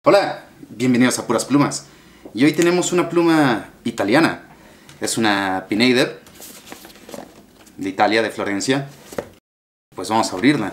Hola, bienvenidos a Puras Plumas. Y hoy tenemos una pluma italiana. Es una Pineider de Italia, de Florencia. Pues vamos a abrirla.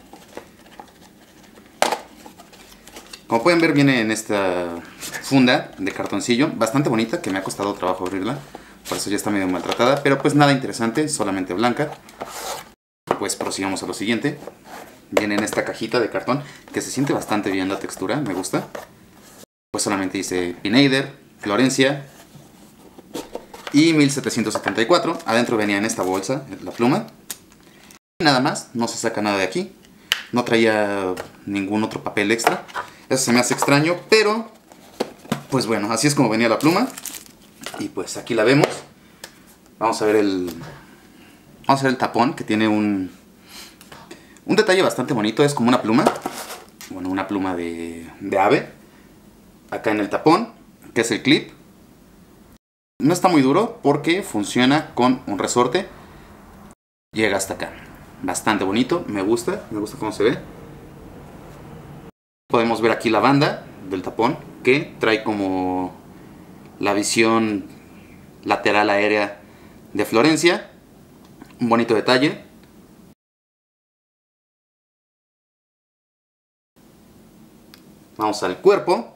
Como pueden ver, viene en esta funda de cartoncillo, bastante bonita, que me ha costado trabajo abrirla. Por eso ya está medio maltratada, pero pues nada interesante, solamente blanca. Pues prosigamos a lo siguiente. Viene en esta cajita de cartón, que se siente bastante bien la textura, me gusta. Pues solamente dice Pineider, Florencia y 1774. Adentro venía en esta bolsa la pluma. Y nada más, no se saca nada de aquí. No traía ningún otro papel extra. Eso se me hace extraño, pero pues bueno, así es como venía la pluma. Y pues aquí la vemos. Vamos a ver el tapón, que tiene un detalle bastante bonito. Es como una pluma. Bueno, una pluma de ave. Acá en el tapón, que es el clip. No está muy duro porque funciona con un resorte. Llega hasta acá. Bastante bonito, me gusta cómo se ve. Podemos ver aquí la banda del tapón, que trae como la visión lateral aérea de Florencia. Un bonito detalle. Vamos al cuerpo.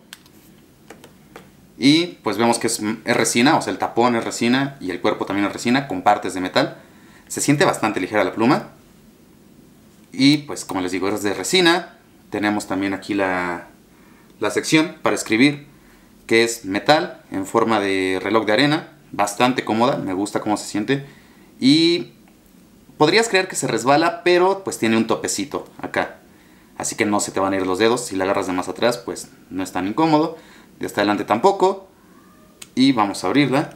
Y pues vemos que es resina, o sea el tapón es resina y el cuerpo también es resina con partes de metal. Se siente bastante ligera la pluma. Y pues como les digo, es de resina. Tenemos también aquí la sección para escribir, que es metal en forma de reloj de arena. Bastante cómoda, me gusta cómo se siente. Y podrías creer que se resbala, pero pues tiene un topecito acá. Así que no se te van a ir los dedos. Si la agarras de más atrás, pues no es tan incómodo. De hasta adelante tampoco. Y vamos a abrirla.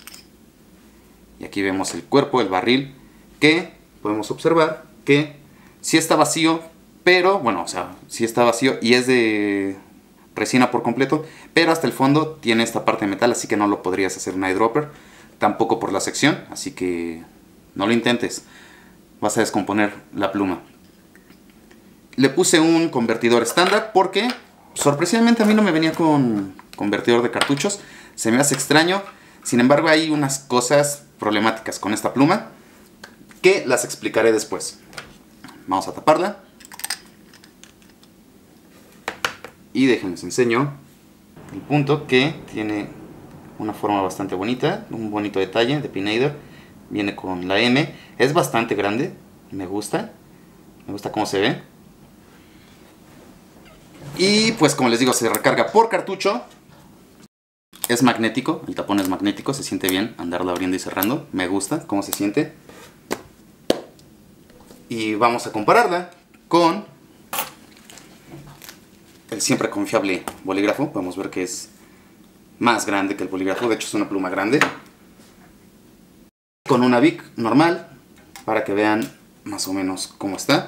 Y aquí vemos el cuerpo, el barril, que podemos observar que sí está vacío, pero bueno, o sea, sí está vacío y es de resina por completo, pero hasta el fondo tiene esta parte de metal, así que no lo podrías hacer un eyedropper, tampoco por la sección, así que no lo intentes, vas a descomponer la pluma. Le puse un convertidor estándar porque sorpresivamente a mí no me venía con convertidor de cartuchos, se me hace extraño. Sin embargo, hay unas cosas problemáticas con esta pluma que las explicaré después. Vamos a taparla. Y déjenles enseño el punto, que tiene una forma bastante bonita, un bonito detalle de Pineider. Viene con la M, es bastante grande, me gusta cómo se ve. Y pues como les digo, se recarga por cartucho. Es magnético, el tapón es magnético, se siente bien andarlo abriendo y cerrando. Me gusta cómo se siente. Y vamos a compararla con el siempre confiable bolígrafo. Podemos ver que es más grande que el bolígrafo, de hecho es una pluma grande. Con una Bic normal, para que vean más o menos cómo está.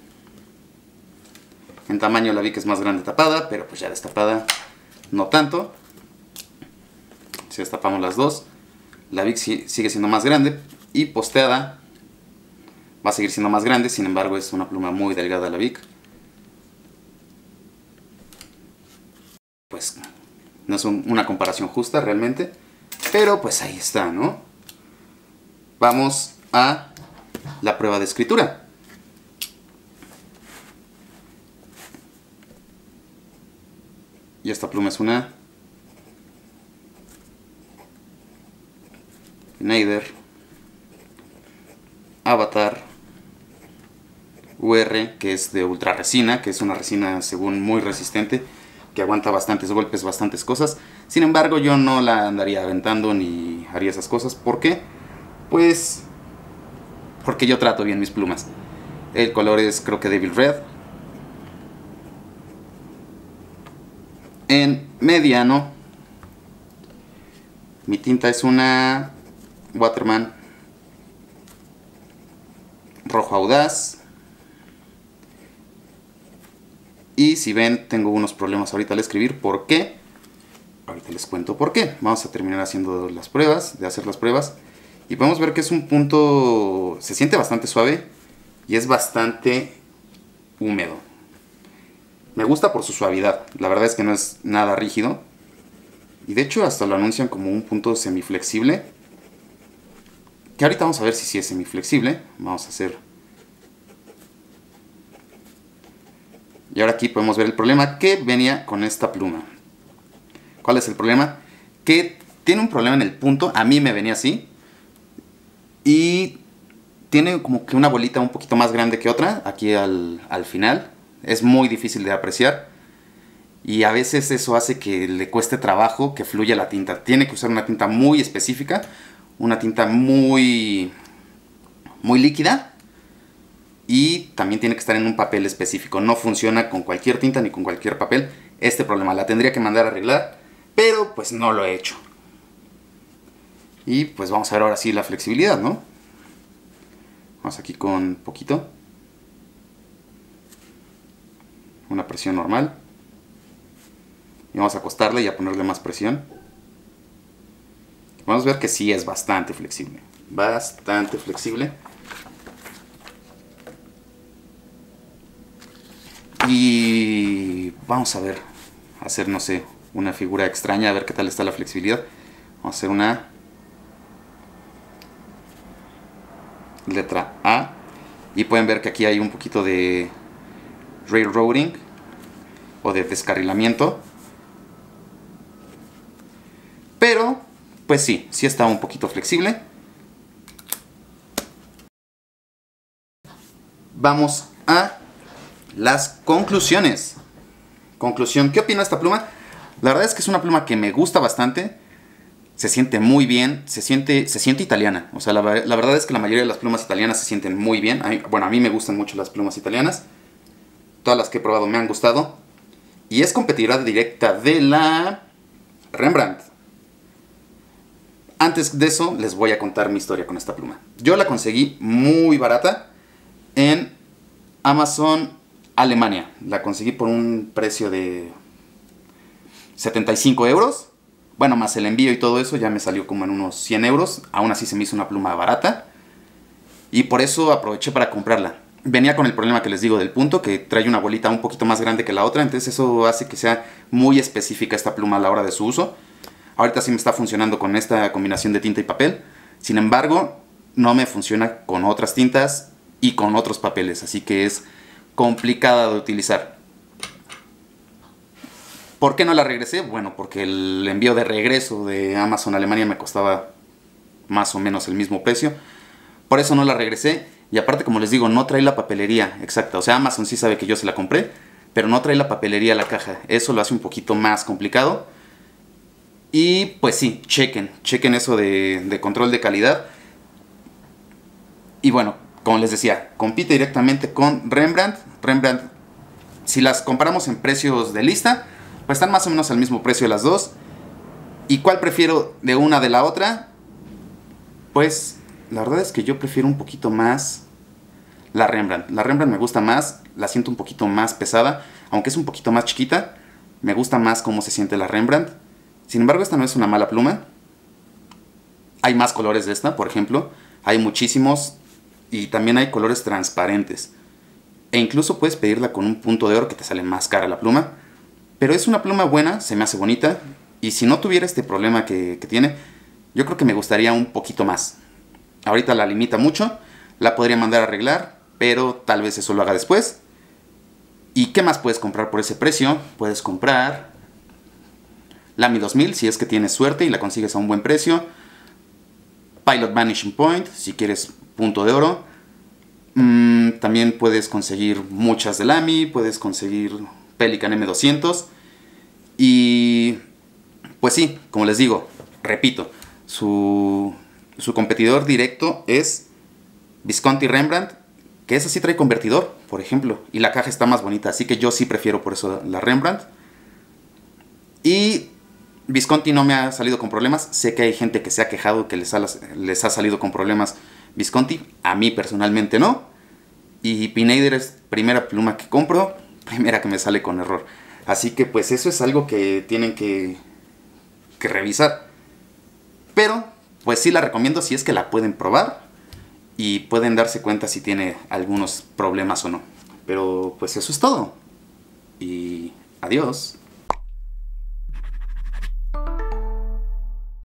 En tamaño la Bic es más grande tapada, pero pues ya destapada no tanto. Si destapamos las dos, la Bic sigue siendo más grande y posteada va a seguir siendo más grande. Sin embargo, es una pluma muy delgada la Bic. Pues no es una comparación justa realmente, pero pues ahí está, ¿no? Vamos a la prueba de escritura. Y esta pluma es una Pineider Avatar UR, que es de ultra resina, que es una resina según muy resistente, que aguanta bastantes golpes, bastantes cosas. Sin embargo, yo no la andaría aventando ni haría esas cosas. ¿Por qué? Pues porque yo trato bien mis plumas. El color es, creo que Devil Red. En mediano, mi tinta es una Waterman rojo audaz. Y si ven, tengo unos problemas ahorita al escribir. ¿Por qué? Ahorita les cuento por qué. Vamos a terminar haciendo las pruebas, y podemos ver que es un punto, se siente bastante suave y es bastante húmedo. Me gusta por su suavidad. La verdad es que no es nada rígido. Y de hecho hasta lo anuncian como un punto semiflexible. Que ahorita vamos a ver si sí es semiflexible. Vamos a hacer... Y ahora aquí podemos ver el problema que venía con esta pluma. ¿Cuál es el problema? Que tiene un problema en el punto. A mí me venía así. Y tiene como que una bolita un poquito más grande que otra. Aquí al final. Es muy difícil de apreciar. Y a veces eso hace que le cueste trabajo que fluya la tinta. Tiene que usar una tinta muy específica. Una tinta muy líquida. Y también tiene que estar en un papel específico. No funciona con cualquier tinta ni con cualquier papel. Este problema la tendría que mandar a arreglar. Pero pues no lo he hecho. Y pues vamos a ver ahora sí la flexibilidad, ¿no? Vamos aquí con poquito. Una presión normal. Y vamos a acostarle y a ponerle más presión. Vamos a ver que sí es bastante flexible. Bastante flexible. Y vamos a ver. Hacer, no sé, una figura extraña. A ver qué tal está la flexibilidad. Vamos a hacer una letra A. Y pueden ver que aquí hay un poquito de railroading o de descarrilamiento. Pero, pues sí está un poquito flexible. Vamos a las conclusiones. Conclusión, ¿qué opino de esta pluma? La verdad es que es una pluma que me gusta bastante. Se siente muy bien, se siente italiana. O sea, la verdad es que la mayoría de las plumas italianas se sienten muy bien. A mí me gustan mucho las plumas italianas. Todas las que he probado me han gustado. Y es competidora directa de la Rembrandt. Antes de eso, les voy a contar mi historia con esta pluma. Yo la conseguí muy barata en Amazon Alemania. La conseguí por un precio de 75 euros. Bueno, más el envío y todo eso ya me salió como en unos 100 euros. Aún así se me hizo una pluma barata. Y por eso aproveché para comprarla. Venía con el problema que les digo del punto, que trae una bolita un poquito más grande que la otra. Entonces eso hace que sea muy específica esta pluma a la hora de su uso. Ahorita sí me está funcionando con esta combinación de tinta y papel. Sin embargo, no me funciona con otras tintas y con otros papeles. Así que es complicada de utilizar. ¿Por qué no la regresé? Bueno, porque el envío de regreso de Amazon Alemania me costaba más o menos el mismo precio. Por eso no la regresé. Y aparte, como les digo, no trae la papelería exacta. O sea, Amazon sí sabe que yo se la compré, pero no trae la papelería a la caja. Eso lo hace un poquito más complicado. Y pues sí, chequen eso de control de calidad. Y bueno, como les decía, compite directamente con Rembrandt. Rembrandt, si las comparamos en precios de lista, pues están más o menos al mismo precio las dos. ¿Y cuál prefiero de una de la otra? Pues la verdad es que yo prefiero un poquito más la Rembrandt. La Rembrandt me gusta más, la siento un poquito más pesada, aunque es un poquito más chiquita. Me gusta más cómo se siente la Rembrandt. Sin embargo, esta no es una mala pluma. Hay más colores de esta, por ejemplo. Hay muchísimos y también hay colores transparentes. E incluso puedes pedirla con un punto de oro que te sale más cara la pluma. Pero es una pluma buena, se me hace bonita. Y si no tuviera este problema que tiene, yo creo que me gustaría un poquito más. Ahorita la limita mucho, la podría mandar a arreglar, pero tal vez eso lo haga después. ¿Y qué más puedes comprar por ese precio? Puedes comprar Lamy 2000 si es que tienes suerte y la consigues a un buen precio. Pilot Vanishing Point si quieres punto de oro. También puedes conseguir muchas de Lamy, puedes conseguir Pelikan M200. Y pues sí, como les digo, repito, su competidor directo es Visconti Rembrandt, que esa sí trae convertidor, por ejemplo, y la caja está más bonita, así que yo sí prefiero por eso la Rembrandt. Y Visconti no me ha salido con problemas. Sé que hay gente que se ha quejado que les ha salido con problemas Visconti. A mí personalmente no. Y Pineider es primera pluma que compro, primera que me sale con error. Así que pues eso es algo que tienen que revisar. Pero pues sí la recomiendo si es que la pueden probar. Y pueden darse cuenta si tiene algunos problemas o no. Pero pues eso es todo. y adiós.